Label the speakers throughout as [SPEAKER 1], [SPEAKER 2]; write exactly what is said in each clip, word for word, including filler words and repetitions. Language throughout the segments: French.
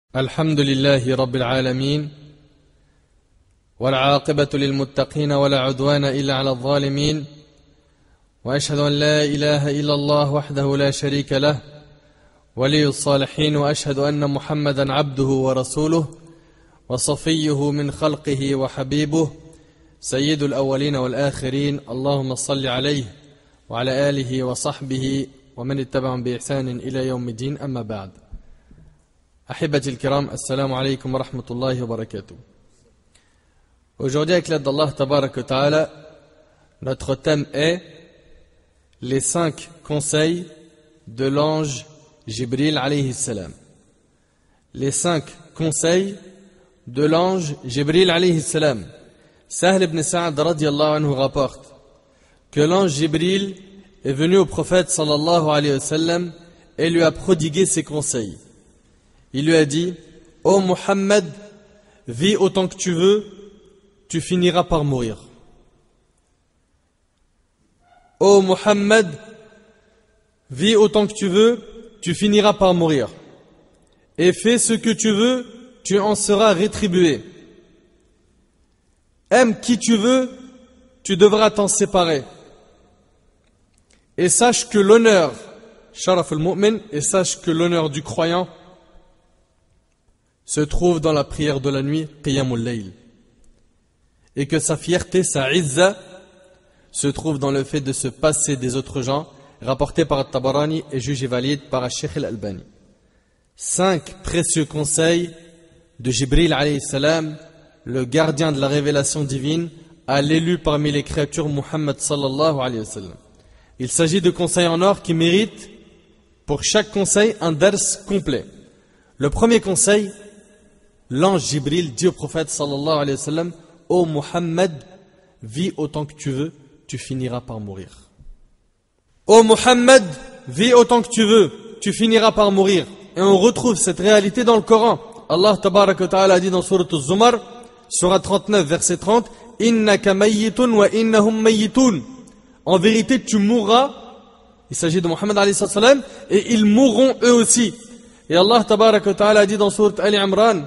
[SPEAKER 1] الحمد لله رب العالمين والعاقبة للمتقين ولا عدوان إلا على الظالمين وأشهد أن لا إله إلا الله وحده لا شريك له ولي الصالحين وأشهد أن محمدا عبده ورسوله وصفيه من خلقه وحبيبه سيد الأولين والآخرين اللهم صل عليه وعلى آله وصحبه ومن اتبعهم بإحسان إلى يوم الدين أما بعد. Ahibati al-kiram, assalamu alaikum wa rahmatullahi wa barakatuh. Aujourd'hui, avec l'aide d'Allah tabarak wa ta'ala, notre thème est les cinq conseils de l'ange Jibril alayhi salam. Les cinq conseils de l'ange Jibril alayhi salam. Sahl ibn Sa'ad radiyallahu anhu rapporte que l'ange Jibril est venu au prophète sallallahu alayhi wa sallam et lui a prodigué ses conseils. Il lui a dit: ô Mohammed, vis autant que tu veux, tu finiras par mourir. Ô Mohammed, vis autant que tu veux, tu finiras par mourir. Et fais ce que tu veux, tu en seras rétribué. Aime qui tu veux, tu devras t'en séparer. Et sache que l'honneur, Sharaf al-Mu'min, et sache que l'honneur du croyant se trouve dans la prière de la nuit, Qiyamul Layl. Et que sa fierté, sa izza, se trouve dans le fait de se passer des autres gens, rapporté par At-Tabarani et jugé valide par Sheikh al-Albani. Cinq précieux conseils de Jibril alayhi salam, le gardien de la révélation divine, à l'élu parmi les créatures Muhammad sallallahu alayhi wa sallam. Il s'agit de conseils en or qui méritent pour chaque conseil un dars complet. Le premier conseil, l'ange Jibril dit au prophète sallallahu alayhi wa sallam: ô Muhammad, vis autant que tu veux, tu finiras par mourir. Ô Muhammad, vis autant que tu veux, tu finiras par mourir. Et on retrouve cette réalité dans le Coran. Allah tabaraka wa ta'ala a dit dans Surat Az-Zumar, Surat trente-neuf, verset trente: Innaka mayyitun wa innahum mayyitun. En vérité, tu mourras. Il s'agit de Muhammad alayhi salam, et ils mourront eux aussi. Et Allah tabaraka wa ta'ala a dit dans Surat Ali Imran,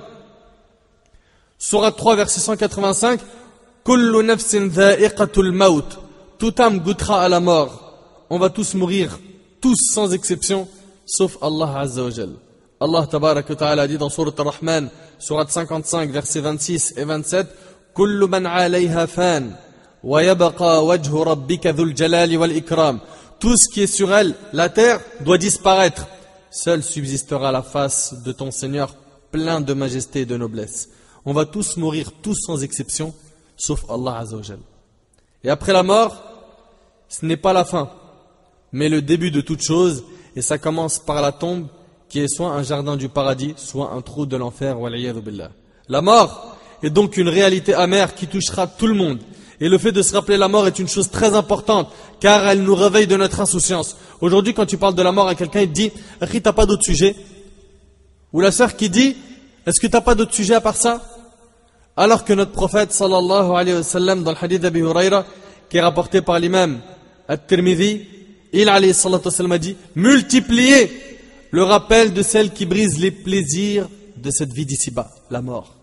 [SPEAKER 1] Surat trois, verset cent quatre-vingt-cinq, Kullu nafsin dha'iqatul maut. Toute âme goûtera à la mort. On va tous mourir, tous sans exception, sauf Allah Azza wa Jal. Allah tabaraka wa ta'ala a dit dans Surat Ar-Rahman, Surat cinquante-cinq, verset vingt-six et vingt-sept, Kullu man 'alayha fan, wa yabqa wajhu rabbika dhul jalali wal ikram. Tout ce qui est sur elle, la terre, doit disparaître. Seule subsistera la face de ton Seigneur, plein de majesté et de noblesse. On va tous mourir, tous sans exception, sauf Allah Azza wa Jal. Et après la mort, ce n'est pas la fin, mais le début de toute chose, et ça commence par la tombe, qui est soit un jardin du paradis, soit un trou de l'enfer. La mort est donc une réalité amère qui touchera tout le monde. Et le fait de se rappeler la mort est une chose très importante, car elle nous réveille de notre insouciance. Aujourd'hui, quand tu parles de la mort à quelqu'un, il te dit: Akhi, t'as pas d'autre sujet? Ou la sœur qui dit: est-ce que t'as pas d'autre sujet à part ça? Alors que notre prophète sallallahu alayhi wa sallam, dans le hadith d'Abi Huraira, qui est rapporté par l'imam At-Tirmidhi, il alayhi salatu wa sallam a dit: multipliez le rappel de celle qui brise les plaisirs de cette vie d'ici-bas, la mort.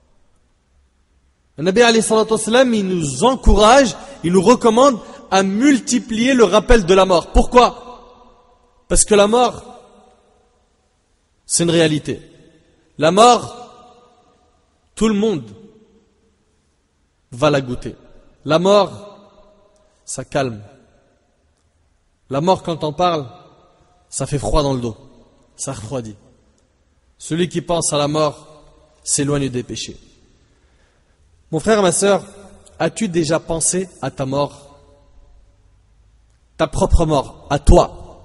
[SPEAKER 1] Le Nabi alayhi salatu wa sallam, il nous encourage, il nous recommande à multiplier le rappel de la mort. Pourquoi? Parce que la mort, c'est une réalité. La mort, tout le monde va la goûter. La mort, ça calme. La mort, quand on parle, ça fait froid dans le dos. Ça refroidit. Celui qui pense à la mort s'éloigne des péchés. Mon frère, ma sœur, as-tu déjà pensé à ta mort? Ta propre mort, à toi.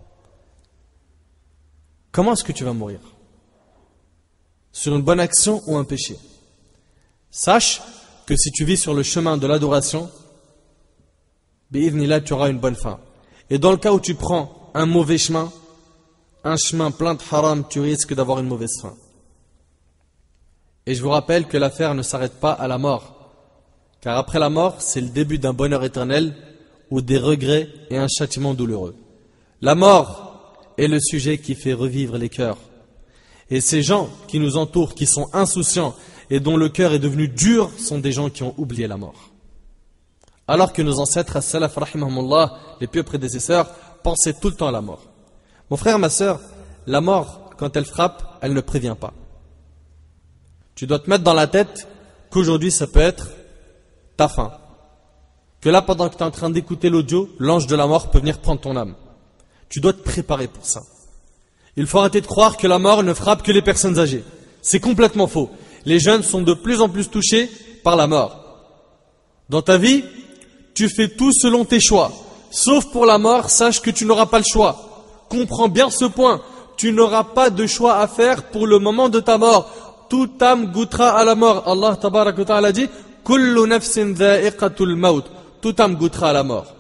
[SPEAKER 1] Comment est-ce que tu vas mourir? Sur une bonne action ou un péché? Sache que si tu vis sur le chemin de l'adoration, bi'idhnillah, tu auras une bonne fin. Et dans le cas où tu prends un mauvais chemin, un chemin plein de haram, tu risques d'avoir une mauvaise fin. Et je vous rappelle que l'affaire ne s'arrête pas à la mort, car après la mort, c'est le début d'un bonheur éternel ou des regrets et un châtiment douloureux. La mort est le sujet qui fait revivre les cœurs. Et ces gens qui nous entourent, qui sont insouciants et dont le cœur est devenu dur, sont des gens qui ont oublié la mort. Alors que nos ancêtres, as-salaf rahimahumullah, les pieux prédécesseurs, pensaient tout le temps à la mort. Mon frère, ma sœur, la mort, quand elle frappe, elle ne prévient pas. Tu dois te mettre dans la tête qu'aujourd'hui ça peut être ta fin. Que là, pendant que tu es en train d'écouter l'audio, l'ange de la mort peut venir prendre ton âme. Tu dois te préparer pour ça. Il faut arrêter de croire que la mort ne frappe que les personnes âgées. C'est complètement faux. Les jeunes sont de plus en plus touchés par la mort. Dans ta vie, tu fais tout selon tes choix. Sauf pour la mort, sache que tu n'auras pas le choix. Comprends bien ce point. Tu n'auras pas de choix à faire pour le moment de ta mort. Toute âme goûtera à la mort. Allah tabarak wa ta'ala dit « Kullu nafsin dha'iqatul maut » Toute âme goûtera à la mort.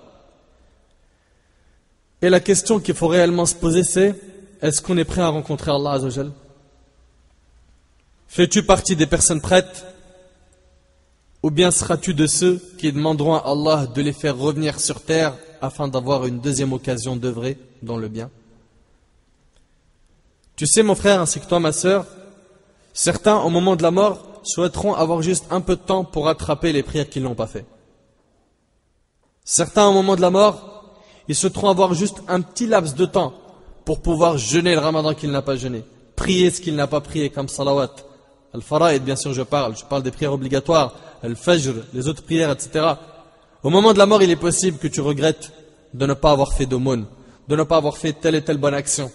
[SPEAKER 1] Et la question qu'il faut réellement se poser, c'est est-ce qu'on est prêt à rencontrer Allah Azza wa Jal? Fais-tu partie des personnes prêtes? Ou bien seras-tu de ceux qui demanderont à Allah de les faire revenir sur terre afin d'avoir une deuxième occasion d'œuvrer dans le bien? Tu sais, mon frère, ainsi que toi, ma sœur, certains, au moment de la mort, souhaiteront avoir juste un peu de temps pour rattraper les prières qu'ils n'ont pas fait. Certains, au moment de la mort, ils souhaiteront avoir juste un petit laps de temps pour pouvoir jeûner le ramadan qu'il n'a pas jeûné, prier ce qu'il n'a pas prié, comme salawat, al-fara'id, bien sûr je parle, je parle des prières obligatoires, al-fajr, les autres prières, et cetera. Au moment de la mort, il est possible que tu regrettes de ne pas avoir fait d'aumône, de ne pas avoir fait telle et telle bonne action.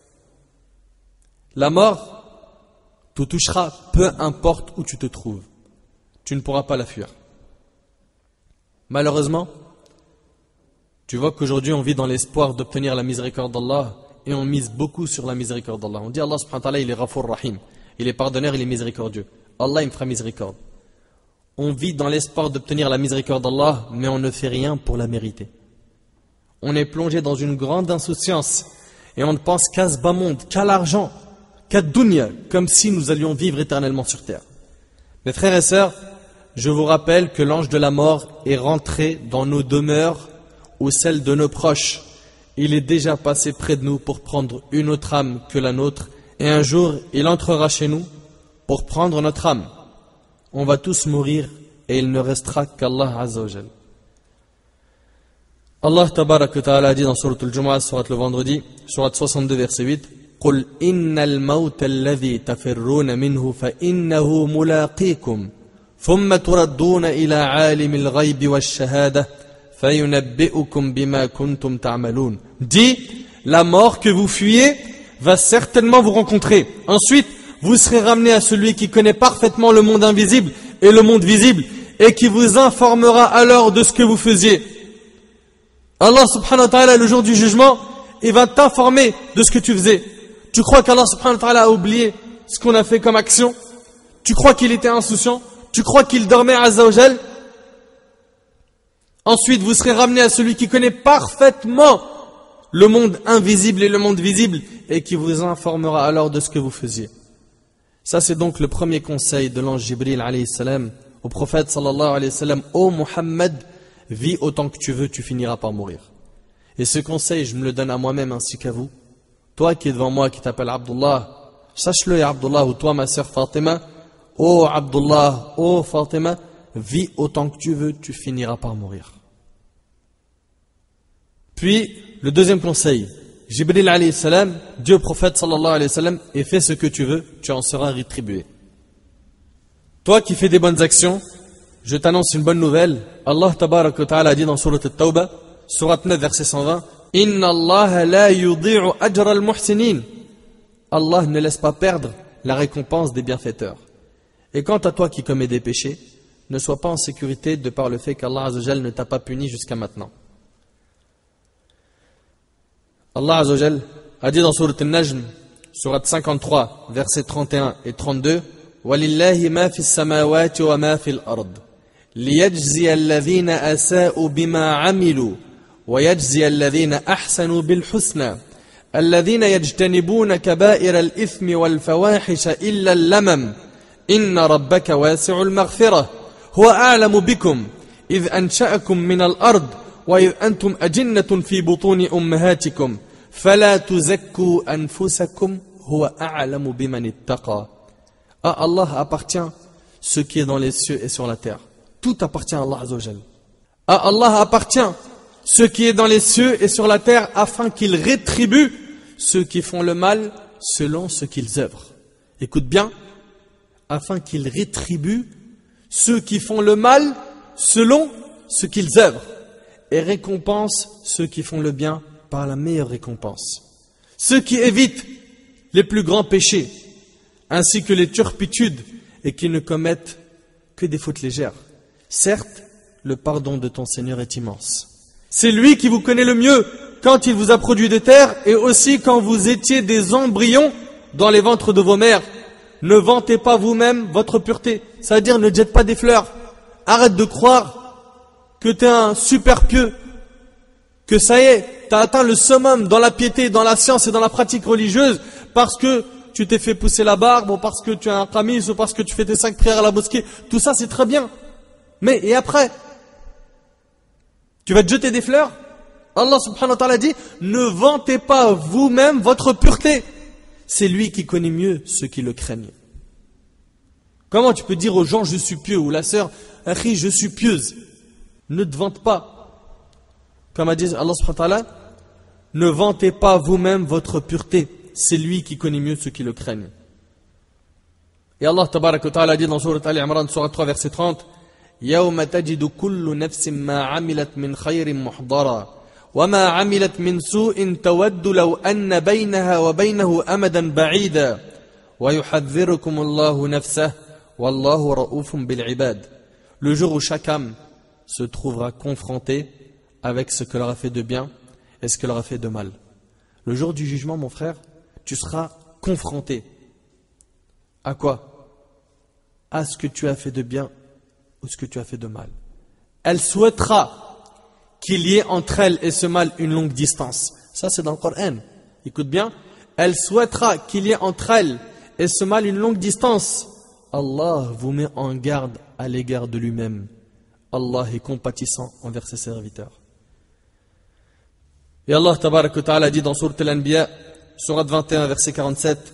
[SPEAKER 1] La mort te touchera, peu importe où tu te trouves. Tu ne pourras pas la fuir. Malheureusement, tu vois qu'aujourd'hui on vit dans l'espoir d'obtenir la miséricorde d'Allah et on mise beaucoup sur la miséricorde d'Allah. On dit Allah subhanahu wa ta'ala, il est Ghafour Rahim, il est pardonneur, il est miséricordieux. Allah il me fera miséricorde. On vit dans l'espoir d'obtenir la miséricorde d'Allah, mais on ne fait rien pour la mériter. On est plongé dans une grande insouciance et on ne pense qu'à ce bas monde, qu'à l'argent, qu'à dunya, comme si nous allions vivre éternellement sur terre. Mes frères et sœurs, je vous rappelle que l'ange de la mort est rentré dans nos demeures ou celles de nos proches. Il est déjà passé près de nous pour prendre une autre âme que la nôtre, et un jour il entrera chez nous pour prendre notre âme. On va tous mourir et il ne restera qu'Allah Azza wa Jal. Allah tabarak wa ta'ala dit dans Surat al-Jumu'ah, Surat le vendredi, Surat soixante-deux verset huit, قل إن الموت الذي تفرون منه فإنه ملاقيكم ثم تردون إلى عالم الغيب والشهادة فينبئكم بما كنتم تعملون. Dis, la mort que vous fuyez va certainement vous rencontrer. Ensuite, vous serez ramené à celui qui connaît parfaitement le monde invisible et le monde visible et qui vous informera alors de ce que vous faisiez. Allah subhanahu wa ta'ala, le jour du jugement, il va t'informer de ce que tu faisais. Tu crois qu'Allah subhanahu wa ta'ala a oublié ce qu'on a fait comme action? Tu crois qu'il était insouciant? Tu crois qu'il dormait Azza wa Jal? Ensuite, vous serez ramené à celui qui connaît parfaitement le monde invisible et le monde visible et qui vous informera alors de ce que vous faisiez. Ça, c'est donc le premier conseil de l'ange Jibril alayhi salam au prophète sallallahu alayhi wa sallam. Ô Muhammad, vis autant que tu veux, tu finiras par mourir. Et ce conseil, je me le donne à moi-même ainsi qu'à vous. Toi qui es devant moi, qui t'appelles Abdullah, sache-le, ya Abdullah, ou toi, ma sœur Fatima, ô Abdullah, ô Fatima, vis autant que tu veux, tu finiras par mourir. Puis, le deuxième conseil, Jibril alayhi salam, Dieu prophète sallallahu alayhi wa sallam, et fais ce que tu veux, tu en seras rétribué. Toi qui fais des bonnes actions, je t'annonce une bonne nouvelle. Allah tabarak wa ta'ala a dit dans Surat al-Tawbah, Surat neuf, verset cent vingt, Inna Allah la yudhi'u ajra al-muhsinin. Allah ne laisse pas perdre la récompense des bienfaiteurs. Et quant à toi qui commets des péchés, ne sois pas en sécurité de par le fait qu'Allah Azza wa Jal ne t'a pas puni jusqu'à maintenant. Allah Azza wa Jal a dit dans Surat al-Najm, Surat cinquante-trois, versets trente et un et trente-deux, وَلِلَّهِ مَا فِي السَّمَاوَاتِ وَمَا فِي الْأَرْضِ لِيَجْزِيَ الَّذِينَ أَسَاءُوا بِمَا عَمِلُوا وَيَجْزِيَ الَّذِينَ أَحْسَنُوا بِالْحُسْنَى الَّذِينَ يَجْتَنِبُونَ كَبَائِرَ الْإِثْمِ وَالْفَوَاحِشَ إِلَّا اللَّمَمَ إِنَّ رَبَّكَ وَاسِعُ الْمَغْفِرَةِ هُوَ أَعْلَمُ بِكُمْ إِذْ أَنشَأَكُم مِّنَ الْأَرْضِ وَإِذْ أَنْتُمْ أَجِنَّةٌ فِي بُطُونِ أُمَّهَاتِكُمْ فَلَا تُزَكُّوا أَنفُسَكُمْ huwa a'lamu biman ittaqa. À Allah appartient ce qui est dans les cieux et sur la terre. Tout appartient à Allah Azza wa Jal. À Allah appartient ce qui est dans les cieux et sur la terre afin qu'il rétribue ceux qui font le mal selon ce qu'ils œuvrent. Écoute bien, afin qu'il rétribue ceux qui font le mal selon ce qu'ils œuvrent et récompense ceux qui font le bien par la meilleure récompense. Ceux qui évitent les plus grands péchés ainsi que les turpitudes et qui ne commettent que des fautes légères. Certes, le pardon de ton Seigneur est immense. C'est lui qui vous connaît le mieux quand il vous a produit de terre et aussi quand vous étiez des embryons dans les ventres de vos mères. Ne vantez pas vous-même votre pureté. Ça veut dire ne jette pas des fleurs. Arrête de croire que tu es un super pieux, que ça y est, tu as atteint le summum dans la piété, dans la science et dans la pratique religieuse parce que tu t'es fait pousser la barbe ou parce que tu as un qamis ou parce que tu fais tes cinq prières à la mosquée. Tout ça c'est très bien. Mais et après, tu vas te jeter des fleurs? Allah subhanahu wa ta'ala dit, ne vantez pas vous-même votre pureté. C'est lui qui connaît mieux ceux qui le craignent. Comment tu peux dire aux gens je suis pieux ou la sœur, Akhi, je suis pieuse? Ne te vante pas. Comme a dit Allah subhanahu wa ta'ala, ne vantez pas vous-même votre pureté. C'est lui qui connaît mieux ceux qui le craignent. Et Allah tabarak wa ta'ala dit dans Sourate Al-Imran, Sourate trois, verset trente, يَوْمَ تَجِدُ كُلُّ نَفْسٍ مَا عَمِلَتْ مِنْ خَيْرٍ مُحْضَرًا وَمَا عَمِلَتْ مِنْ سُوءٍ تَوَدُّ لَوْ أَنَّ بَيْنَهَا وَبَيْنَهُ أَمَدًا بَعِيدًا وَيُحَذِّرُكُمُ اللَّهُ نَفْسَهُ وَاللَّهُ رَؤُوفٌ بِالْعِبَادِ. Le jour où chaque âme se trouvera confrontée avec ce qu'elle aura fait de bien et ce qu'elle aura fait de mal. Le jour du jugement, mon frère, tu seras confronté. À quoi? À ce que tu as fait de bien ou ce que tu as fait de mal. Elle souhaitera qu'il y ait entre elle et ce mal une longue distance. Ça c'est dans le Coran. Écoute bien. Elle souhaitera qu'il y ait entre elle et ce mal une longue distance. Allah vous met en garde à l'égard de lui-même. Allah est compatissant envers ses serviteurs. Et Allah tabarak wa ta'ala dit dans Sourate Al-Anbiya, Sourate vingt et un, verset quarante-sept,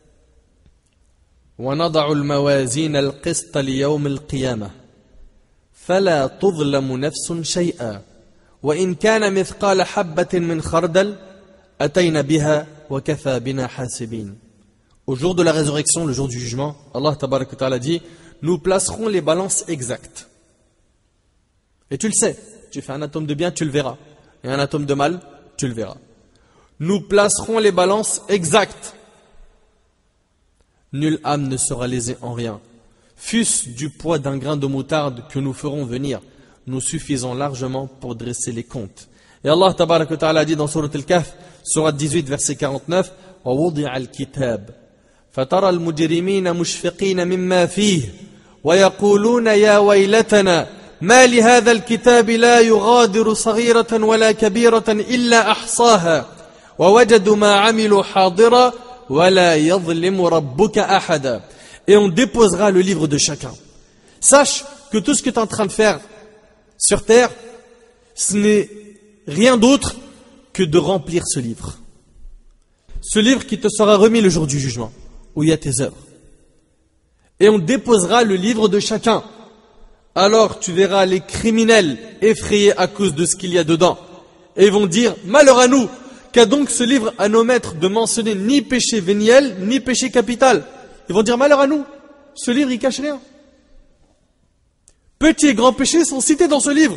[SPEAKER 1] وَنَضَعُ الْمَوَازِينَ الْقِسْطَ لِيَوْمِ الْقِيَامَةِ فَلَا تُظْلَمُ نَفْسٌ شَيْئًا وَإِنْ كَانَ مِثْقَالَ حَبَّةٍ مِنْ خَرْدَلٍ أَتَيْنَا بِهَا وَكَفَى بِنَا حَاسِبِينَ. Au jour de la résurrection, le jour du jugement, Allah tabarak wa ta'ala dit, nous placerons les balances exactes. Et tu le sais, tu fais un atome de bien, tu le verras. Et un atome de mal, tu le verras. Nous placerons les balances exactes. Nulle âme ne sera lésée en rien. Fût-ce du poids d'un grain de moutarde que nous ferons venir, nous suffisons largement pour dresser les comptes. Et Allah tabarak wa ta'ala dit dans Sourate Al-Kahf, Sourate dix-huit, verset quarante-neuf, وَوُضِعَ الْكِتَابِ فَتَرَى الْمُجْرِمِينَ مُشْفِقِينَ مِمَّا فِيهِ وَيَقُولُونَ يَا وَيْلَتَنَا ما لهذا الكتاب لا يغادر صغيرة ولا كبيرة إلا أحصاها ووجدوا ما عملوا حاضرا ولا يظلم ربك أحدا. Et on déposera le livre de chacun. Sache que tout ce que tu es en train de faire sur terre, ce n'est rien d'autre que de remplir ce livre. Ce livre qui te sera remis le jour du jugement, où il y a tes œuvres. Et on déposera le livre de chacun. Alors tu verras les criminels effrayés à cause de ce qu'il y a dedans. Et ils vont dire, malheur à nous, qu'a donc ce livre à n'omettre de mentionner ni péché véniel, ni péché capital. Ils vont dire, malheur à nous, ce livre il cache rien. Petits et grands péchés sont cités dans ce livre.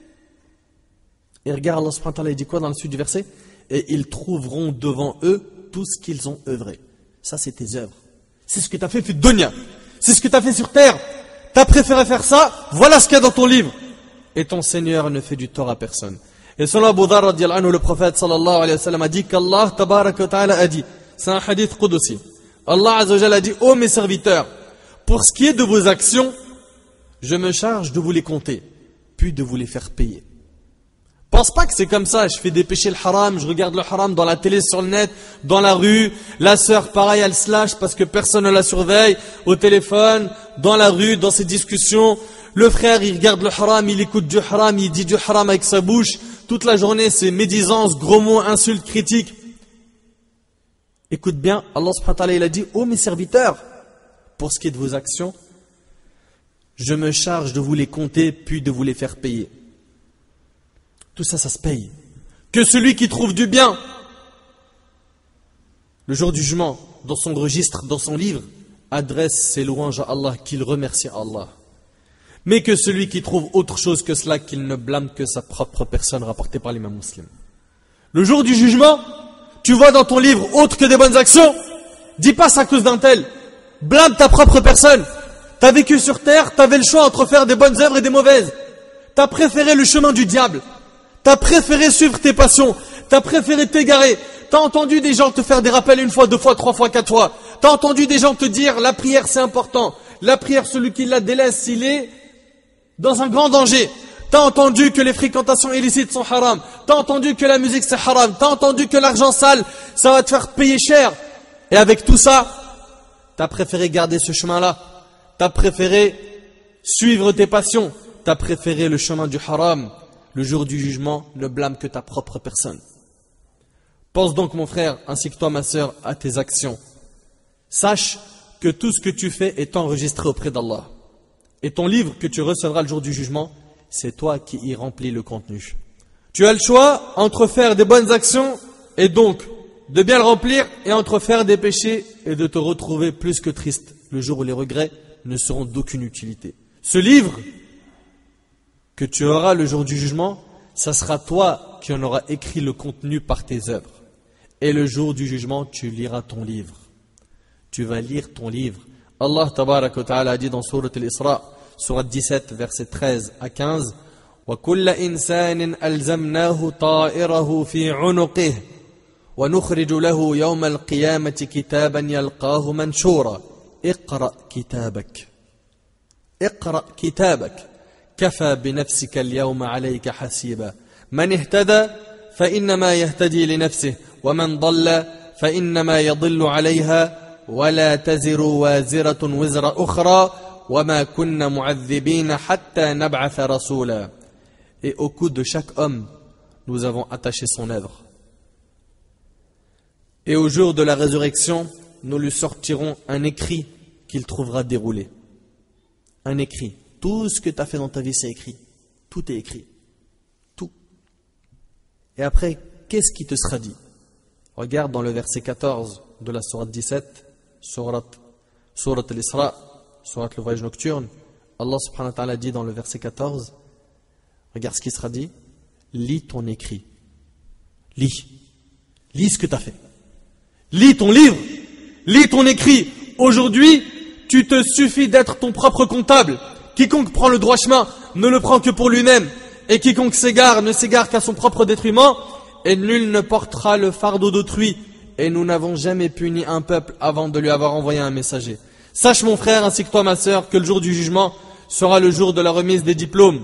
[SPEAKER 1] Et regarde, Allah subhanahu wa ta'ala, il dit quoi dans la suite du verset? Et ils trouveront devant eux tout ce qu'ils ont œuvré. Ça c'est tes œuvres. C'est ce que tu as fait, fi dunya. C'est ce que tu as fait sur terre. T'as préféré faire ça, voilà ce qu'il y a dans ton livre. Et ton Seigneur ne fait du tort à personne. Et selon Abu Dharr radiyallahu anhu, le prophète sallallahu alayhi wa sallam a dit qu'Allah tabarak wa ta'ala a dit, c'est un hadith qudusi. Allah azza wa jalla a dit, ô mes serviteurs, pour ce qui est de vos actions, je me charge de vous les compter, puis de vous les faire payer. Pense pas que c'est comme ça, je fais des péchés le haram, je regarde le haram dans la télé, sur le net, dans la rue, la sœur pareil elle se lâche parce que personne ne la surveille, au téléphone, dans la rue, dans ses discussions, le frère il regarde le haram, il écoute du haram, il dit du haram avec sa bouche, toute la journée c'est médisance, gros mots, insultes, critiques. Écoute bien, Allah subhanahu wa ta'ala il a dit: ô mes serviteurs, pour ce qui est de vos actions, je me charge de vous les compter puis de vous les faire payer. Tout ça, ça se paye. Que celui qui trouve du bien, le jour du jugement, dans son registre, dans son livre, adresse ses louanges à Allah, qu'il remercie Allah. Mais que celui qui trouve autre chose que cela, qu'il ne blâme que sa propre personne, rapportée par l'imam muslim. Le jour du jugement, tu vois dans ton livre autre que des bonnes actions, dis pas ça à cause d'un tel. Blâme ta propre personne. T'as vécu sur terre, t'avais le choix entre faire des bonnes œuvres et des mauvaises. T'as préféré le chemin du diable. T'as préféré suivre tes passions. T'as préféré t'égarer. T'as entendu des gens te faire des rappels une fois, deux fois, trois fois, quatre fois. T'as entendu des gens te dire la prière c'est important. La prière, celui qui la délaisse, il est dans un grand danger. T'as entendu que les fréquentations illicites sont haram. T'as entendu que la musique c'est haram. T'as entendu que l'argent sale, ça va te faire payer cher. Et avec tout ça, t'as préféré garder ce chemin-là. T'as préféré suivre tes passions. T'as préféré le chemin du haram. Le jour du jugement, ne blâme que ta propre personne. Pense donc, mon frère, ainsi que toi, ma sœur, à tes actions. Sache que tout ce que tu fais est enregistré auprès d'Allah. Et ton livre que tu recevras le jour du jugement, c'est toi qui y remplis le contenu. Tu as le choix entre faire des bonnes actions et donc de bien le remplir, et entre faire des péchés et de te retrouver plus que triste le jour où les regrets ne seront d'aucune utilité. Ce livre que tu auras le jour du jugement, ça sera toi qui en auras écrit le contenu par tes œuvres. Et le jour du jugement, tu liras ton livre. Tu vas lire ton livre. Allah tabarak wa ta'ala a dit dans Sourate Al-Isra, Sourate dix-sept, versets treize à quinze, وَكُلَّ إِنسَانٍ أَلْزَمْنَاهُ طَائِرَهُ فِي عُنُقِهِ وَنُخْرِجُ لَهُ يَوْمَ الْقِيَامَةِ كِتَابًا يَلْقَاهُ مَنْشُورًا اقرأ كتابك اقرأ كتابك كفى بنفسك اليوم عليك حسيبا من اهتدى فإنما يهتدي لنفسه ومن ضل فإنما يضل عليها ولا تزر وازرة وزر أخرى وما كنا معذبين حتى نبعث رسولا. Et au cou de chaque homme, nous avons attaché son œuvre. Et au jour de la résurrection, nous lui sortirons un écrit qu'il trouvera déroulé. Un écrit. Tout ce que tu as fait dans ta vie, c'est écrit. Tout est écrit. Tout. Et après, qu'est-ce qui te sera dit? Regarde dans le verset quatorze de la sourate dix-sept, sourate, sourate Al-Isra, sourate le voyage nocturne. Allah subhanahu wa ta'ala dit dans le verset quatorze, regarde ce qui sera dit. Lis ton écrit. Lis. Lis ce que tu as fait. Lis ton livre. Lis ton écrit. Aujourd'hui, tu te suffis d'être ton propre comptable. Quiconque prend le droit chemin ne le prend que pour lui-même. Et quiconque s'égare ne s'égare qu'à son propre détriment. Et nul ne portera le fardeau d'autrui. Et nous n'avons jamais puni un peuple avant de lui avoir envoyé un messager. Sache mon frère ainsi que toi ma sœur que le jour du jugement sera le jour de la remise des diplômes.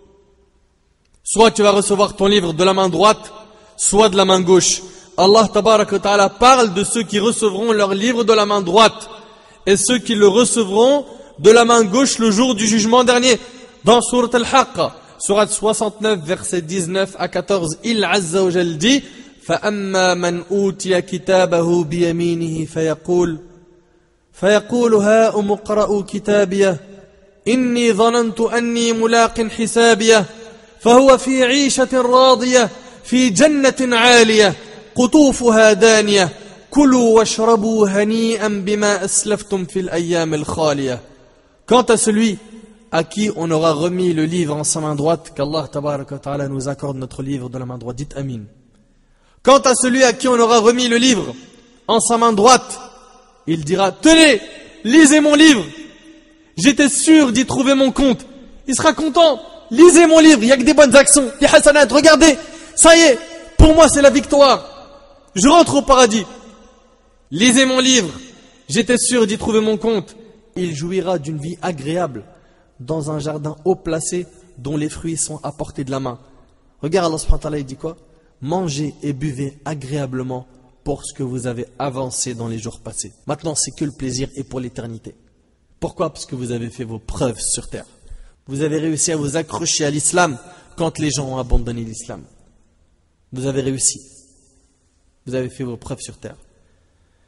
[SPEAKER 1] Soit tu vas recevoir ton livre de la main droite, soit de la main gauche. Allah tabaraka wa ta'ala parle de ceux qui recevront leur livre de la main droite et ceux qui le recevront de la main gauche le jour du jugement dernier. Dans Sourate Al-Haqqa, Sourate soixante-neuf, versets dix-neuf à quatorze, il Azza wa Jal dit فَأَمَّا مَنْ أُوتِيَ كِتَابَهُ بِيَمِينِهِ فَيَقُولُ فَيَقُولُ هَاؤُمُ اقْرَءُوا كِتَابِيَهْ إِنِّي ظَنَنْتُ أَنِّي مُلَاقٍ حِسَابِيَهْ فَهُوَ فِي عِيشَةٍ رَاضِيَةٍ فِي جَنَّةٍ عَالِيَةٍ قطوفها دانية كلوا واشربوا هنيئا بما أسلفتم في الأيام الخالية. Quant à celui à qui on aura remis le livre en sa main droite, qu'Allah tabaraka wa ta'ala nous accorde notre livre de la main droite, dites Amin. Quant à celui à qui on aura remis le livre en sa main droite, il dira tenez, lisez mon livre, j'étais sûr d'y trouver mon compte. Il sera content, lisez mon livre, il n'y a que des bonnes actions, des hasanat, regardez, ça y est, pour moi c'est la victoire. Je rentre au paradis. Lisez mon livre. J'étais sûr d'y trouver mon compte. Il jouira d'une vie agréable dans un jardin haut placé dont les fruits sont à portée de la main. Regarde Allah subhanahu wa ta'ala, il dit quoi? Mangez et buvez agréablement pour ce que vous avez avancé dans les jours passés. Maintenant, c'est que le plaisir et pour l'éternité. Pourquoi? Parce que vous avez fait vos preuves sur terre. Vous avez réussi à vous accrocher à l'islam quand les gens ont abandonné l'islam. Vous avez réussi. Vous avez fait vos preuves sur terre.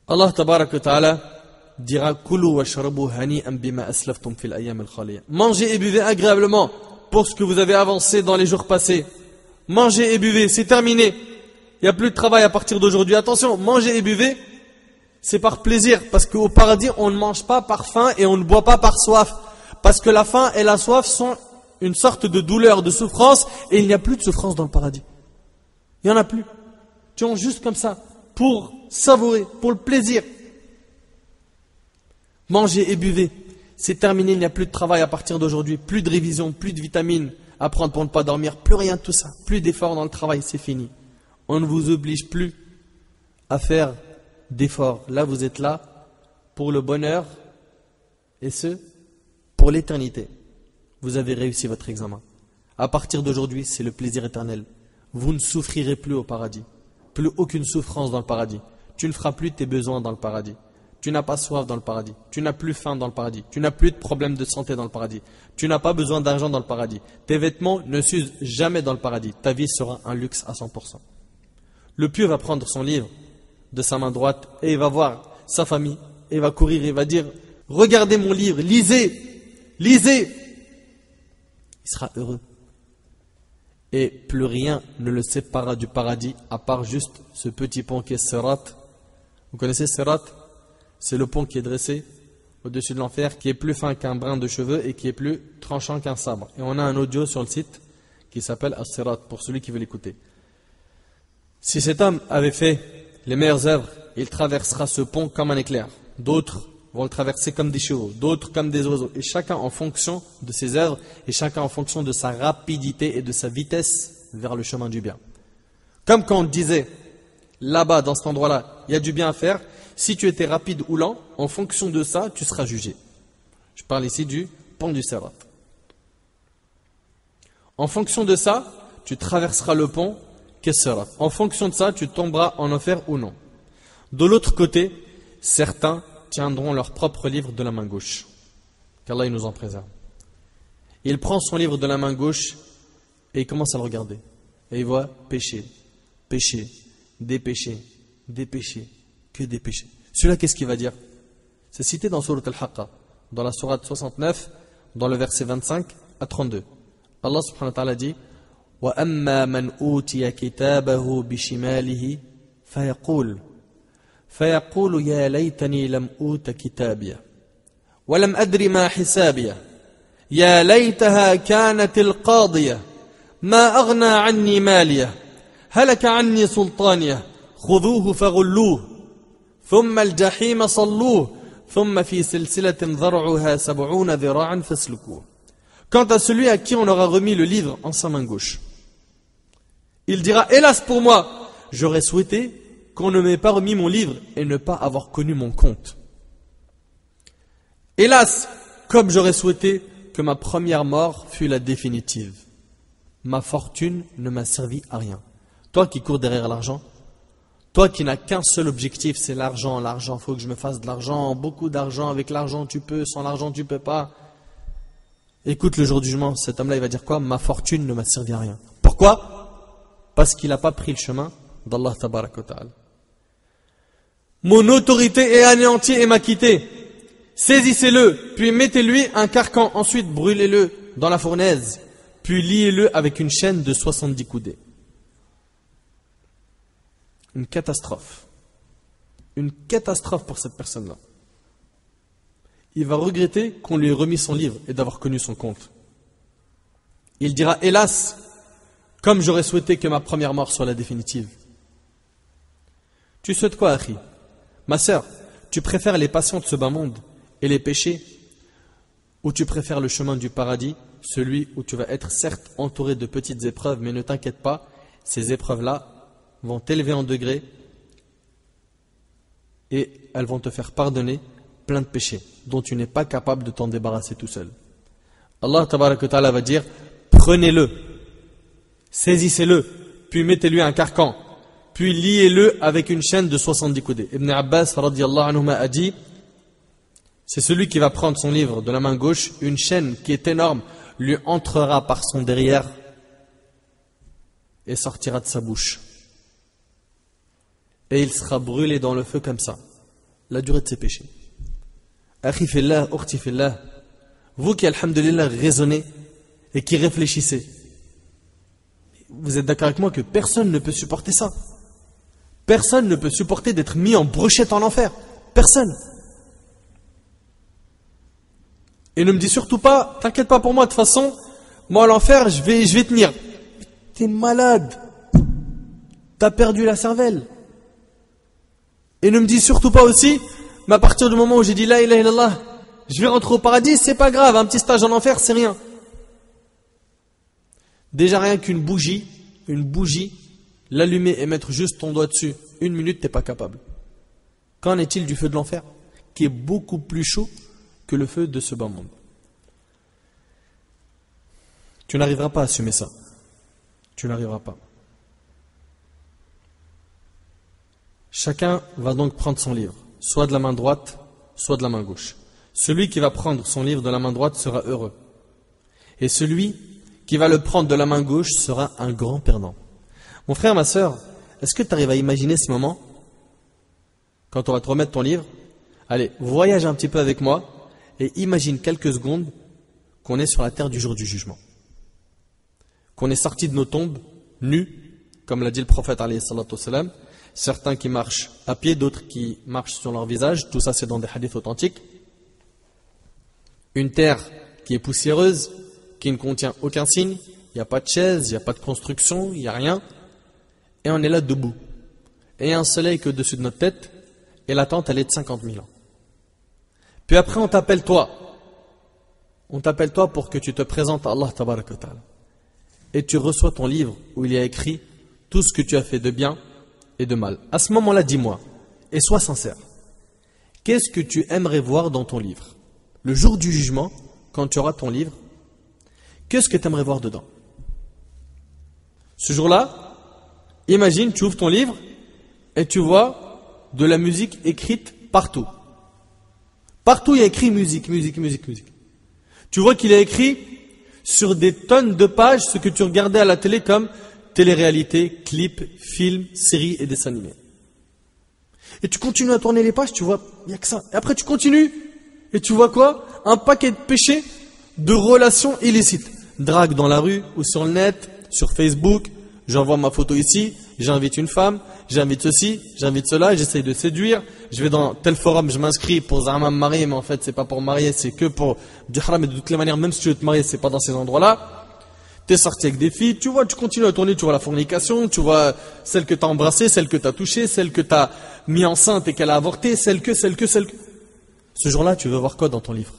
[SPEAKER 1] Allah tabaraka wa ta'ala dira Kulu washrabu hani'an bima aslaftum fil ayyam al-khaliya. Mangez et buvez agréablement pour ce que vous avez avancé dans les jours passés. Mangez et buvez, c'est terminé. Il n'y a plus de travail à partir d'aujourd'hui. Attention, mangez et buvez, c'est par plaisir. Parce qu'au paradis, on ne mange pas par faim et on ne boit pas par soif. Parce que la faim et la soif sont une sorte de douleur, de souffrance. Et il n'y a plus de souffrance dans le paradis. Il n'y en a plus. Tu manges juste comme ça, pour savourer, pour le plaisir. Mangez et buvez. C'est terminé, il n'y a plus de travail à partir d'aujourd'hui. Plus de révision, plus de vitamines à prendre pour ne pas dormir. Plus rien de tout ça. Plus d'efforts dans le travail, c'est fini. On ne vous oblige plus à faire d'efforts. Là, vous êtes là pour le bonheur et ce, pour l'éternité. Vous avez réussi votre examen. À partir d'aujourd'hui, c'est le plaisir éternel. Vous ne souffrirez plus au paradis. Plus aucune souffrance dans le paradis. Tu ne feras plus tes besoins dans le paradis. Tu n'as pas soif dans le paradis. Tu n'as plus faim dans le paradis. Tu n'as plus de problème de santé dans le paradis. Tu n'as pas besoin d'argent dans le paradis. Tes vêtements ne s'usent jamais dans le paradis. Ta vie sera un luxe à cent pour cent. Le pieux va prendre son livre de sa main droite et il va voir sa famille et il va courir et il va dire « Regardez mon livre, lisez, lisez !» Il sera heureux. Et plus rien ne le séparera du paradis à part juste ce petit pont qui est Sirat. Vous connaissez Sirat? C'est le pont qui est dressé au-dessus de l'enfer, qui est plus fin qu'un brin de cheveux et qui est plus tranchant qu'un sabre. Et on a un audio sur le site qui s'appelle As-Sirat pour celui qui veut l'écouter. Si cet homme avait fait les meilleures œuvres, il traversera ce pont comme un éclair. D'autres vont le traverser comme des chevaux, d'autres comme des oiseaux. Et chacun en fonction de ses œuvres et chacun en fonction de sa rapidité et de sa vitesse vers le chemin du bien. Comme quand on disait, là-bas, dans cet endroit-là, il y a du bien à faire. Si tu étais rapide ou lent, en fonction de ça, tu seras jugé. Je parle ici du pont du Sirat. En fonction de ça, tu traverseras le pont qu'est Sirat. En fonction de ça, tu tomberas en enfer ou non. De l'autre côté, certains tiendront leur propre livre de la main gauche. Qu'Allah nous en préserve. Il prend son livre de la main gauche et il commence à le regarder. Et il voit péché, péché, des péchés, des péchés, que des péchés. Celui-là, qu'est-ce qu'il va dire? C'est cité dans Surat Al-Haqqa, dans la sourate soixante-neuf, dans le verset vingt-cinq à trente-deux. Allah subhanahu wa ta'ala dit وَأَمَّا مَنْ أُوتِيَ كِتَابَهُ بِشِمَالِهِ فَيَقُولُ فيقول يا ليتني لم أوت كتابيه ولم أدر ما حسابيه يا ليتها كانت القاضية ما أغنى عني ماليه هلك عني سلطانيه خذوه فغلوه ثم الجحيم صلوه ثم في سلسلة ذرعها سبعون ذراعا فاسلكوه. Quant à celui à qui on aura remis le livre en sa main gauche, il dira hélas pour moi, j'aurais souhaité qu'on ne m'ait pas remis mon livre et ne pas avoir connu mon compte. Hélas, comme j'aurais souhaité que ma première mort fût la définitive. Ma fortune ne m'a servi à rien. Toi qui cours derrière l'argent, toi qui n'as qu'un seul objectif, c'est l'argent, l'argent, il faut que je me fasse de l'argent, beaucoup d'argent, avec l'argent tu peux, sans l'argent tu peux pas. Écoute le jour du jugement, cet homme-là il va dire quoi? Ma fortune ne m'a servi à rien. Pourquoi? Parce qu'il n'a pas pris le chemin d'Allah tabaraka wa ta'ala. Mon autorité est anéantie et m'a quitté. Saisissez-le, puis mettez-lui un carcan, ensuite brûlez-le dans la fournaise, puis liez-le avec une chaîne de soixante-dix coudées. Une catastrophe. Une catastrophe pour cette personne-là. Il va regretter qu'on lui ait remis son livre et d'avoir connu son compte. Il dira, hélas, comme j'aurais souhaité que ma première mort soit la définitive. Tu souhaites quoi, Akhi? Ma sœur, tu préfères les passions de ce bas monde et les péchés, ou tu préfères le chemin du paradis, celui où tu vas être certes entouré de petites épreuves, mais ne t'inquiète pas, ces épreuves-là vont t'élever en degré et elles vont te faire pardonner plein de péchés dont tu n'es pas capable de t'en débarrasser tout seul. Allah tabaraka wa ta'ala va dire, prenez-le, saisissez-le, puis mettez-lui un carcan, puis liez-le avec une chaîne de soixante-dix coudées. Ibn Abbas radiyallahu anhuma a dit, c'est celui qui va prendre son livre de la main gauche, une chaîne qui est énorme lui entrera par son derrière et sortira de sa bouche. Et il sera brûlé dans le feu comme ça. la durée de ses péchés. Akhi fillah, ukhti fillah, vous qui, alhamdulillah, raisonnez et qui réfléchissez, vous êtes d'accord avec moi que personne ne peut supporter ça. Personne ne peut supporter d'être mis en brochette en enfer. Personne. Et ne me dis surtout pas, t'inquiète pas pour moi, de toute façon, moi l'enfer, je vais, je vais tenir. T'es malade. T'as perdu la cervelle. Et ne me dis surtout pas aussi, mais à partir du moment où j'ai dit la ilaha illallah, je vais rentrer au paradis, c'est pas grave, un petit stage en enfer, c'est rien. Déjà rien qu'une bougie, une bougie, l'allumer et mettre juste ton doigt dessus, une minute, t'es pas capable. Qu'en est-il du feu de l'enfer, qui est beaucoup plus chaud que le feu de ce bas monde? Tu n'arriveras pas à assumer ça. Tu n'arriveras pas. Chacun va donc prendre son livre, soit de la main droite, soit de la main gauche. Celui qui va prendre son livre de la main droite sera heureux. Et celui qui va le prendre de la main gauche sera un grand perdant. Mon frère, ma sœur, est-ce que tu arrives à imaginer ce moment quand on va te remettre ton livre? Allez, voyage un petit peu avec moi et imagine quelques secondes qu'on est sur la terre du jour du jugement. Qu'on est sorti de nos tombes, nus, comme l'a dit le prophète alayhi salatu wassalam. Certains qui marchent à pied, d'autres qui marchent sur leur visage. Tout ça, c'est dans des hadiths authentiques. Une terre qui est poussiéreuse, qui ne contient aucun signe. Il n'y a pas de chaise, il n'y a pas de construction, il n'y a rien. Et on est là debout. Et il y a un soleil qui est au-dessus de notre tête. Et la tente, elle est de cinquante mille ans. Puis après, on t'appelle toi. On t'appelle toi pour que tu te présentes à Allah tabarak wa ta'ala. Et tu reçois ton livre où il y a écrit tout ce que tu as fait de bien et de mal. À ce moment-là, dis-moi, et sois sincère, qu'est-ce que tu aimerais voir dans ton livre? Le jour du jugement, quand tu auras ton livre, qu'est-ce que tu aimerais voir dedans? Ce jour-là, imagine, tu ouvres ton livre et tu vois de la musique écrite partout. Partout, il y a écrit musique, musique, musique, musique. Tu vois qu'il y a écrit sur des tonnes de pages ce que tu regardais à la télé comme télé-réalité, clips, films, séries et dessins animés. Et tu continues à tourner les pages, tu vois, il n'y a que ça. Et après tu continues, et tu vois quoi? Un paquet de péchés, de relations illicites. Drague dans la rue, ou sur le net, sur Facebook, j'envoie ma photo ici, j'invite une femme, j'invite ceci, j'invite cela, j'essaye de séduire, je vais dans tel forum, je m'inscris pour Zama me marier, mais en fait c'est pas pour marier, c'est que pour du haram, et de toutes les manières, même si tu veux te marier, c'est pas dans ces endroits-là. T'es sorti avec des filles, tu vois, tu continues à tourner, tu vois la fornication, tu vois celle que t'as embrassée, celle que t'as touchée, celle que t'as mis enceinte et qu'elle a avorté, celle que, celle que, celle que. Ce jour-là, tu veux voir quoi dans ton livre?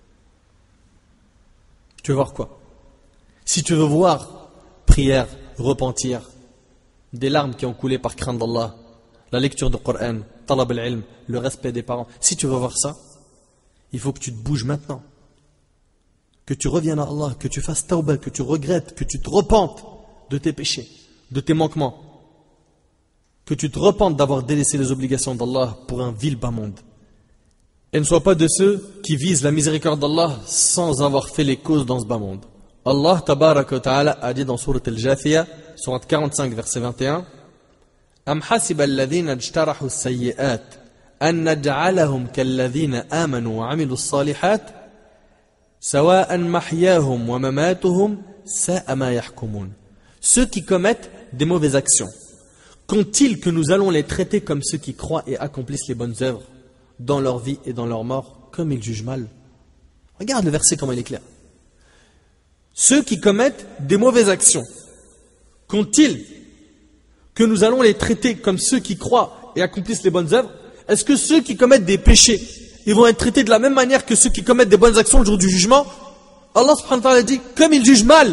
[SPEAKER 1] Tu veux voir quoi? Si tu veux voir prière, repentir, des larmes qui ont coulé par crainte d'Allah, la lecture du Coran, talab al-ilm, le respect des parents, si tu veux voir ça, il faut que tu te bouges maintenant. Que tu reviennes à Allah, que tu fasses tawbah, que tu regrettes, que tu te repentes de tes péchés, de tes manquements. Que tu te repentes d'avoir délaissé les obligations d'Allah pour un vil bas monde. Et ne sois pas de ceux qui visent la miséricorde d'Allah sans avoir fait les causes dans ce bas monde. Allah tabaraka wa ta'ala a dit dans Sourate Al-Jathiyah, Sourate quarante-cinq, verset vingt et un, Am hasiba alladhina ijtarahu as-sayyi'at an naj'alahum kalladhina amanu wa 'amilu as-salihat sawa'an mahyahum wa mamatuhum sa'a ma yahkumun. Ceux qui commettent des mauvaises actions, qu'ont-ils que nous allons les traiter comme ceux qui croient et accomplissent les bonnes œuvres dans leur vie et dans leur mort, comme ils jugent mal? Regarde le verset comment il est clair. Ceux qui commettent des mauvaises actions, qu'ont-ils que nous allons les traiter comme ceux qui croient et accomplissent les bonnes œuvres? Est-ce que ceux qui commettent des péchés, ils vont être traités de la même manière que ceux qui commettent des bonnes actions le jour du jugement? Allah subhanahu wa ta'ala dit, comme ils jugent mal.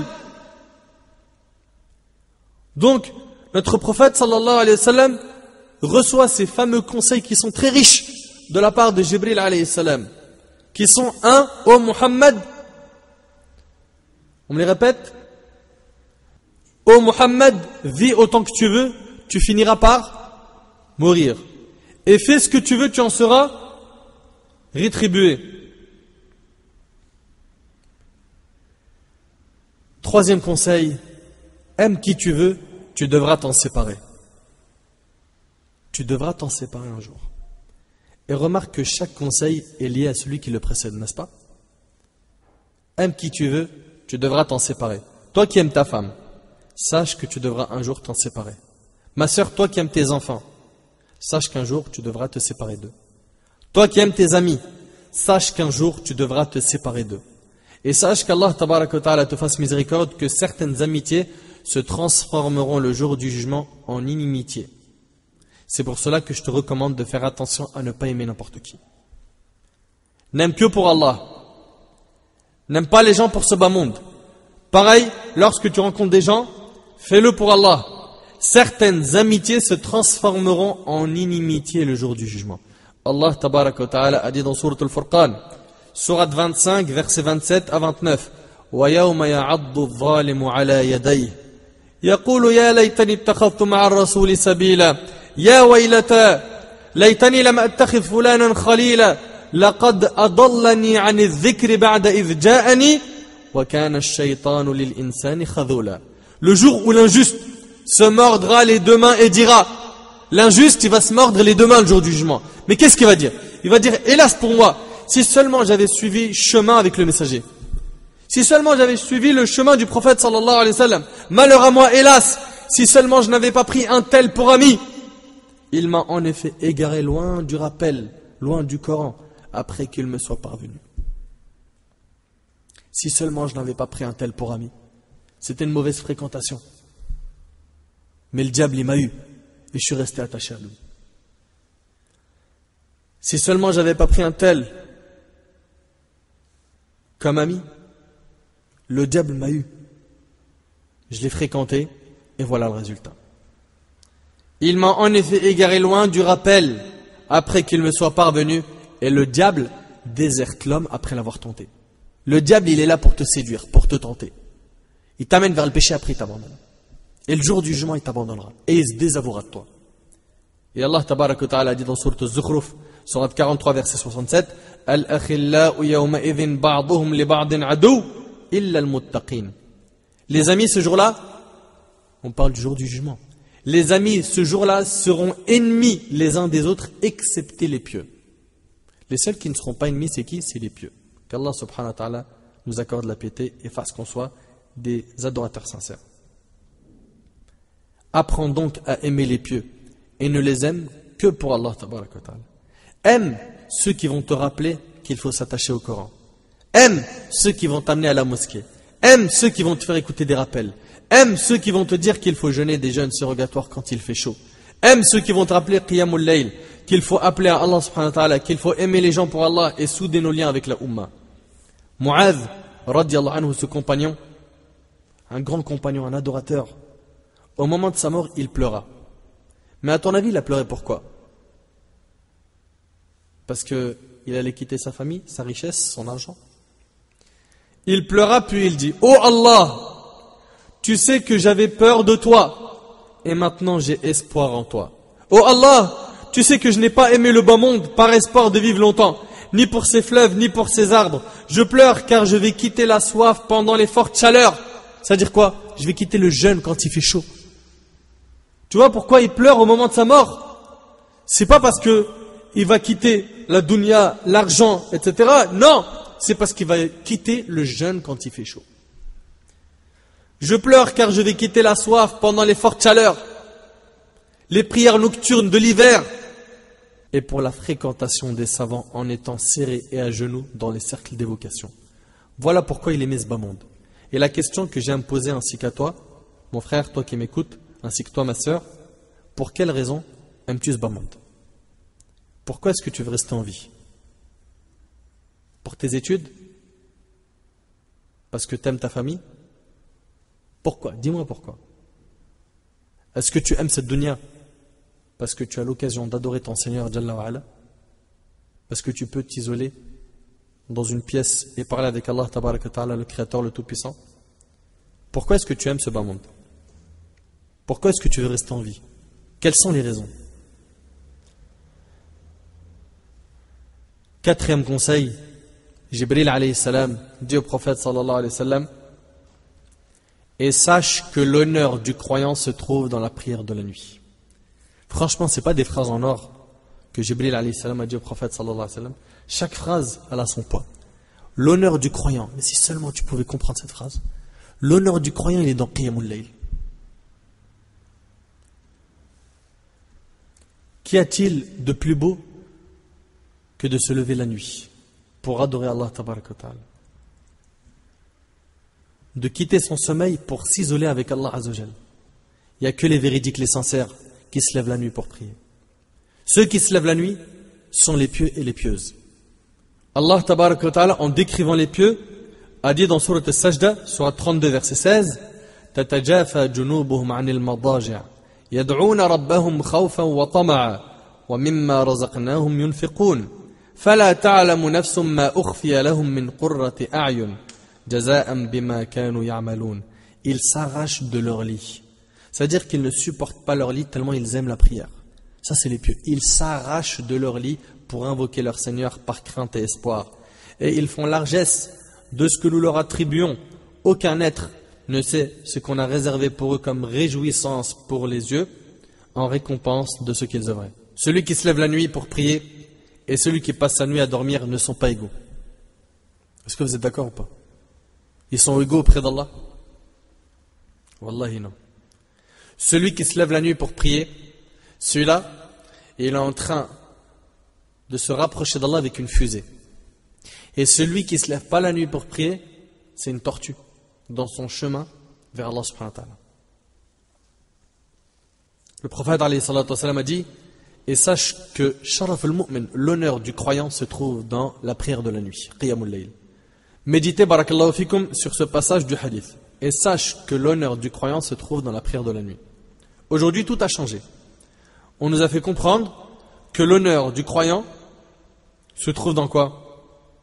[SPEAKER 1] Donc, notre prophète sallallahu alayhi wa sallam reçoit ces fameux conseils qui sont très riches de la part de Jibril alayhi salam, qui sont un, ô Muhammad, on me les répète, ô Muhammad, vis autant que tu veux, tu finiras par mourir. Et fais ce que tu veux, tu en seras rétribué. Troisième conseil, aime qui tu veux, tu devras t'en séparer. Tu devras t'en séparer un jour. Et remarque que chaque conseil est lié à celui qui le précède, n'est-ce pas? Aime qui tu veux, tu devras t'en séparer. Toi qui aimes ta femme, sache que tu devras un jour t'en séparer. Ma sœur, toi qui aimes tes enfants, sache qu'un jour tu devras te séparer d'eux. Toi qui aimes tes amis, sache qu'un jour tu devras te séparer d'eux. Et sache qu'Allah tabaraka wa ta'ala te fasse miséricorde, que certaines amitiés se transformeront le jour du jugement en inimitié. C'est pour cela que je te recommande de faire attention à ne pas aimer n'importe qui. N'aime que pour Allah. N'aime pas les gens pour ce bas monde. Pareil, lorsque tu rencontres des gens, fais-le pour Allah. Certaines amitiés se transformeront en inimitié le jour du jugement. Allah tabaraka wa ta'ala a dit dans Sourate Al-Furqan, Sourate vingt-cinq, versets vingt-sept à vingt-neuf, وَيَوْمَ يَعَضُّ الظَّالِمُ عَلَى يَدَيْهِ يَقُولُ يَا لَيْتَنِي اتَّخَذْتُ مَعَ الرَّسُولِ سَبِيلًا يَا وَيْلَتَى لَيْتَنِي لَمْ أَتَّخِذْ فُلَانًا خَلِيلًا لَقَدْ أَضَلَّنِي عَنِ الذِّكْرِ بَعْدَ إِذْ جَاءَنِي وَكَانَ الشَّيْطَانُ لِلْإِنسَانِ خَذُولًا. Le jour où l'injuste se mordra les deux mains et dira, l'injuste il va se mordre les deux mains le jour du jugement. Mais qu'est-ce qu'il va dire? Il va dire, hélas pour moi, si seulement j'avais suivi chemin avec le messager. Si seulement j'avais suivi le chemin du prophète sallallahu alayhi wa sallam. Malheur à moi, hélas, si seulement je n'avais pas pris un tel pour ami. Il m'a en effet égaré loin du rappel, loin du Coran, après qu'il me soit parvenu. Si seulement je n'avais pas pris un tel pour ami. C'était une mauvaise fréquentation. Mais le diable, il m'a eu. Et je suis resté attaché à lui. Si seulement j'avais pas pris un tel comme ami, le diable m'a eu. Je l'ai fréquenté et voilà le résultat. Il m'a en effet égaré loin du rappel après qu'il me soit parvenu, et le diable déserte l'homme après l'avoir tenté. Le diable, il est là pour te séduire, pour te tenter. Il t'amène vers le péché, après il t'abandonne. Et le jour du jugement, il t'abandonnera. Et il se désavouera de toi. Et Allah tabaraka wa ta'ala dit dans Sourate Az-Zukhruf, Sourate quarante-trois, verset soixante-sept, Al-akhillau yawma idhin ba'duhum li ba'din adu illa al-muttaqin. Les amis, ce jour-là, on parle du jour du jugement. Les amis, ce jour-là, seront ennemis les uns des autres, excepté les pieux. Les seuls qui ne seront pas ennemis, c'est qui? C'est les pieux. Qu'Allah subhanahu wa ta'ala nous accorde la piété et fasse qu'on soit des adorateurs sincères. Apprends donc à aimer les pieux et ne les aime que pour Allah tabaraka wa ta'ala. Aime ceux qui vont te rappeler qu'il faut s'attacher au Coran. Aime ceux qui vont t'amener à la mosquée. Aime ceux qui vont te faire écouter des rappels. Aime ceux qui vont te dire qu'il faut jeûner des jeûnes surrogatoires quand il fait chaud. Aime ceux qui vont te rappeler Qiyamul Layl, qu'il faut appeler à Allah subhanahu wa ta'ala, qu'il faut aimer les gens pour Allah et souder nos liens avec la Ummah. Mu'adh, radiyallahu anhu, ce compagnon, un grand compagnon, un adorateur, au moment de sa mort, il pleura. Mais à ton avis, il a pleuré pourquoi? Parce qu'il allait quitter sa famille, sa richesse, son argent. Il pleura puis il dit, « Oh Allah, tu sais que j'avais peur de toi, et maintenant j'ai espoir en toi. Oh Allah, tu sais que je n'ai pas aimé le bas monde par espoir de vivre longtemps, ni pour ses fleuves, ni pour ses arbres. Je pleure car je vais quitter la soif pendant les fortes chaleurs. » C'est-à-dire quoi? Je vais quitter le jeûne quand il fait chaud. Tu vois pourquoi il pleure au moment de sa mort? C'est pas parce que il va quitter la dunya, l'argent, et cetera. Non, c'est parce qu'il va quitter le jeûne quand il fait chaud. Je pleure car je vais quitter la soif pendant les fortes chaleurs, les prières nocturnes de l'hiver, et pour la fréquentation des savants en étant serré et à genoux dans les cercles d'évocation. Voilà pourquoi il aimait ce bas monde. Et la question que j'ai à me poser ainsi qu'à toi, mon frère, toi qui m'écoutes, ainsi que toi ma sœur, pour quelle raison aimes-tu ce bas monde? Pourquoi est-ce que tu veux rester en vie? Pour tes études? Parce que tu aimes ta famille? Pourquoi? Dis-moi pourquoi. Est-ce que tu aimes cette dunya parce que tu as l'occasion d'adorer ton Seigneur Jalla wa Ala? Parce que tu peux t'isoler dans une pièce et parler avec Allah Tabaraka wa Ta'ala, le Créateur, le Tout-Puissant? Pourquoi est-ce que tu aimes ce bas monde? Pourquoi est-ce que tu veux rester en vie? Quelles sont les raisons? Quatrième conseil, Jibril alayhi salam dit au prophète sallallahu alayhi wa sallam, et sache que l'honneur du croyant se trouve dans la prière de la nuit. Franchement, ce n'est pas des phrases en or que Jibril alayhi salam a dit au prophète sallallahu alayhi wa sallam, chaque phrase elle a son poids. L'honneur du croyant, mais si seulement tu pouvais comprendre cette phrase, l'honneur du croyant il est dans Qiyamul Layl. Qu'y a-t-il de plus beau que de se lever la nuit pour adorer Allah tabaraka wa ta'ala, de quitter son sommeil pour s'isoler avec Allah azza wa jal. Il n'y a que les véridiques, les sincères qui se lèvent la nuit pour prier. Ceux qui se lèvent la nuit sont les pieux et les pieuses. Allah tabaraka wa ta'ala, en décrivant les pieux, a dit dans Surat Al-Sajda, Surat trente-deux, verset seize, تَتَجَافَى جُنُوبُهُمْ عَنِ الْمَضَاجِعِ يَدْعُونَ رَبَّهُمْ خَوْفًا وَطَمَعًا وَمِمَّا رَزَقْنَاهُمْ يُنْفِقُونَ فَلَا تَعْلَمُ نَفْسٌ مَا أُخْفِيَ لَهُم مِّن قُرَّةِ أَعْيُنٍ جَزَاءً بِمَا كَانُوا يَعْمَلُونَ. Ils s'arrachent de leur lit. C'est-à-dire qu'ils ne supportent pas leur lit tellement ils aiment la prière. Ça c'est les pieux. Ils s'arrachent de leur lit pour invoquer leur Seigneur par crainte et espoir. Et ils font largesse de ce que nous leur attribuons. Aucun être ne sait ce qu'on a réservé pour eux comme réjouissance pour les yeux en récompense de ce qu'ils œuvraient. Celui qui se lève la nuit pour prier et celui qui passe sa nuit à dormir ne sont pas égaux. Est-ce que vous êtes d'accord ou pas? Ils sont égaux auprès d'Allah? Wallahi non. Celui qui se lève la nuit pour prier, celui-là, il est en train de se rapprocher d'Allah avec une fusée. Et celui qui ne se lève pas la nuit pour prier, c'est une tortue dans son chemin vers Allah subhanahu wa ta'ala. Le prophète alayhi salatu wa salam a dit, et sache que sharaf al-mu'min, l'honneur du croyant se trouve dans la prière de la nuit, qiyamul layl. Méditez, barakallahu fikum, sur ce passage du hadith. Et sache que l'honneur du croyant se trouve dans la prière de la nuit. Aujourd'hui, tout a changé. On nous a fait comprendre que l'honneur du croyant se trouve dans quoi?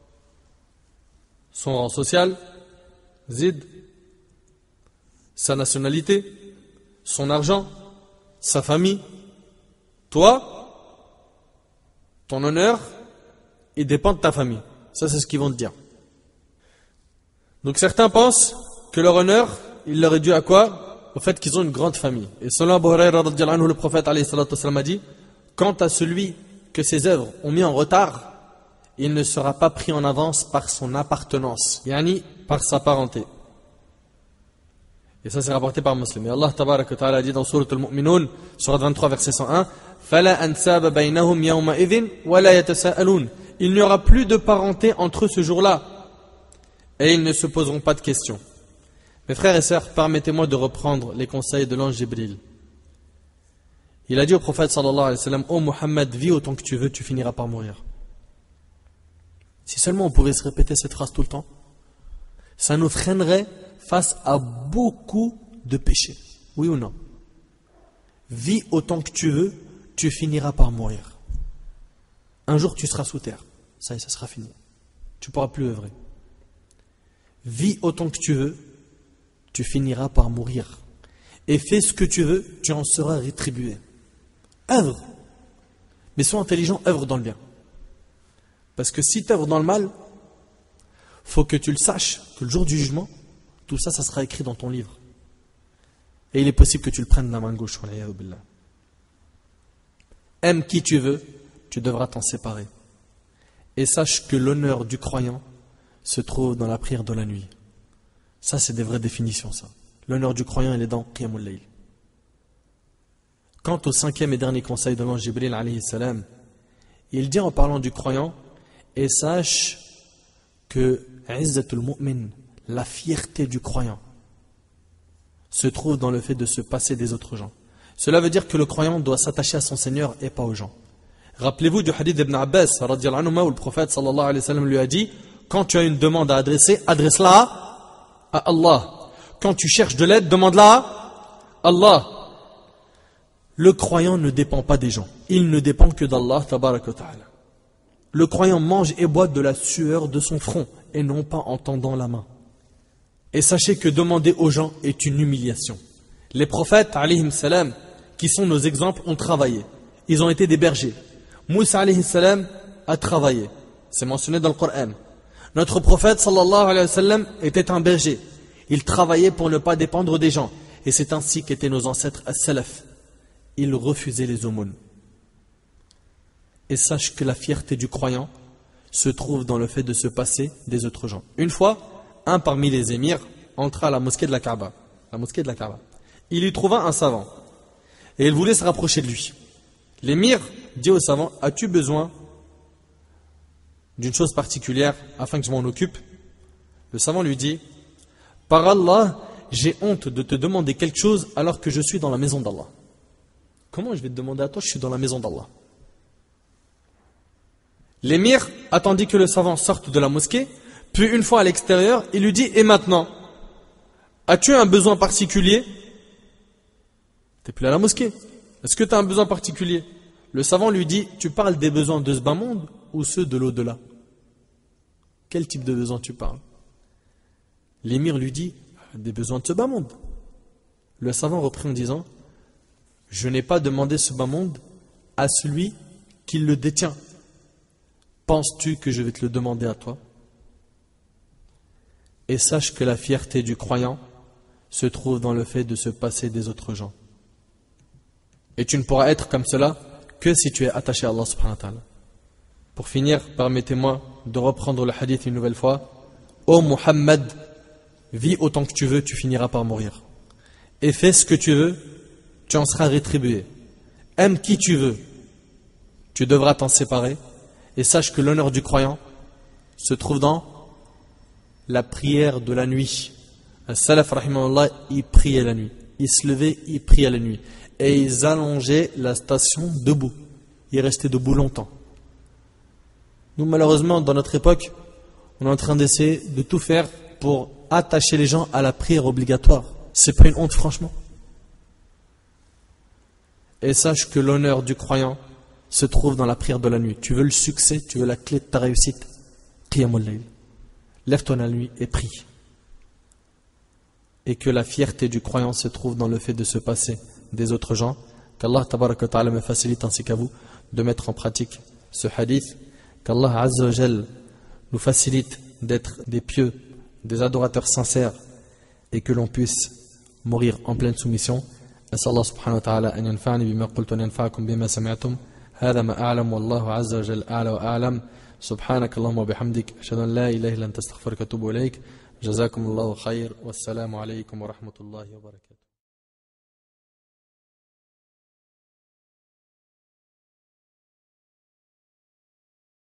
[SPEAKER 1] Son rang social, zid, sa nationalité, son argent, sa famille. Toi, ton honneur, il dépend de ta famille. Ça, c'est ce qu'ils vont te dire. Donc certains pensent que leur honneur, il leur est dû à quoi? Au fait qu'ils ont une grande famille. Et selon Abu Hurayra radhiyallahu anhu, le prophète alayhi salatu wassalam a dit, quant à celui que ses œuvres ont mis en retard, il ne sera pas pris en avance par son appartenance, yani par sa parenté. Et ça c'est rapporté par Muslim. Et Allah tabaraka wa ta'ala a dit dans Surat Al-Mu'minun, Surat vingt-trois, verset cent un, فَلَا أَنْسَابَ بَيْنَهُمْ يَوْمَئِذٍ وَلَا يَتَسَاءَلُونَ. Il n'y aura plus de parenté entre eux ce jour-là, et ils ne se poseront pas de questions. Mes frères et sœurs, permettez-moi de reprendre les conseils de l'ange Jibril. Il a dit au prophète sallallahu alayhi wa sallam, ô Muhammad, vis autant que tu veux, tu finiras par mourir. Si seulement on pourrait se répéter cette phrase tout le temps, ça nous freinerait face à beaucoup de péchés. Oui ou non? Vis autant que tu veux, tu finiras par mourir. Un jour tu seras sous terre. Ça y est, ça sera fini. Tu ne pourras plus œuvrer. Vis autant que tu veux, tu finiras par mourir. Et fais ce que tu veux, tu en seras rétribué. Œuvre. Mais sois intelligent, œuvre dans le bien. Parce que si tu œuvres dans le mal, faut que tu le saches, que le jour du jugement, tout ça, ça sera écrit dans ton livre. Et il est possible que tu le prennes de la main gauche. Aime qui tu veux, tu devras t'en séparer. Et sache que l'honneur du croyant se trouve dans la prière de la nuit. Ça, c'est des vraies définitions, ça. L'honneur du croyant, il est dans Qiyamul Layl. Quant au cinquième et dernier conseil de l'ange Jibril, alayhi salam, il dit en parlant du croyant, et sache que Izzatul Mu'min, la fierté du croyant, se trouve dans le fait de se passer des autres gens. Cela veut dire que le croyant doit s'attacher à son Seigneur et pas aux gens. Rappelez-vous du hadith d'Ibn Abbas, radiyallahu anhu, où le prophète sallallahu alayhi wa sallam lui a dit, quand tu as une demande à adresser, adresse-la à Allah. Quand tu cherches de l'aide, demande-la à Allah. Le croyant ne dépend pas des gens. Il ne dépend que d'Allah tabaraka wa ta'ala. Le croyant mange et boit de la sueur de son front et non pas en tendant la main. Et sachez que demander aux gens est une humiliation. Les prophètes, alayhim salam, qui sont nos exemples, ont travaillé. Ils ont été des bergers. Moussa, alayhi salam, a travaillé. C'est mentionné dans le Coran. Notre prophète, sallallahu alayhi wa sallam, était un berger. Il travaillait pour ne pas dépendre des gens. Et c'est ainsi qu'étaient nos ancêtres as-salaf. Ils refusaient les aumônes. Et sache que la fierté du croyant se trouve dans le fait de se passer des autres gens. Une fois, un parmi les émirs entra à la mosquée de la Kaaba. La mosquée de la Kaaba. Il y trouva un savant. Et il voulait se rapprocher de lui. L'émir dit au savant, as-tu besoin d'une chose particulière afin que je m'en occupe? Le savant lui dit, par Allah, j'ai honte de te demander quelque chose alors que je suis dans la maison d'Allah. Comment je vais te demander à toi, je suis dans la maison d'Allah? L'émir attendit que le savant sorte de la mosquée, puis une fois à l'extérieur, il lui dit, et maintenant, as-tu un besoin particulier? Tu n'es plus à la mosquée. Est-ce que tu as un besoin particulier? Le savant lui dit, tu parles des besoins de ce bas monde ou ceux de l'au-delà? Quel type de besoin tu parles? L'émir lui dit, des besoins de ce bas monde. Le savant reprit en disant, je n'ai pas demandé ce bas monde à celui qui le détient. Penses-tu que je vais te le demander à toi? Et sache que la fierté du croyant se trouve dans le fait de se passer des autres gens. Et tu ne pourras être comme cela que si tu es attaché à Allah subhanahu wa ta'ala. Pour finir, permettez-moi de reprendre le hadith une nouvelle fois. Ô Muhammad, vis autant que tu veux, tu finiras par mourir. Et fais ce que tu veux, tu en seras rétribué. Aime qui tu veux, tu devras t'en séparer. Et sache que l'honneur du croyant se trouve dans la prière de la nuit. As-Salaf rahimahullah, ils priaient la nuit. Ils se levaient, ils priaient la nuit. Et ils allongeaient la station debout. Ils restaient debout longtemps. Nous, malheureusement, dans notre époque, on est en train d'essayer de tout faire pour attacher les gens à la prière obligatoire. C'est pas une honte, franchement. Et sache que l'honneur du croyant se trouve dans la prière de la nuit. Tu veux le succès, tu veux la clé de ta réussite. Qiyamul layl. Lève-toi la nuit et prie. Et que la fierté du croyant se trouve dans le fait de se passer des autres gens. Qu'Allah tabaraka wa ta'ala me facilite ainsi qu'à vous de mettre en pratique ce hadith. Qu'Allah azza wa jal nous facilite d'être des pieux, des adorateurs sincères et que l'on puisse mourir en pleine soumission. أسأل الله سبحانه وتعالى أن ينفعني بما قلت وأن ينفعكم بما سمعتم هذا ما أعلم والله عز وجل أعلى وأعلم سبحانك اللهم وبحمدك أشهد أن لا إله إلا أنت أستغفرك وأتوب إليك جزاكم الله خير والسلام عليكم ورحمة الله وبركاته.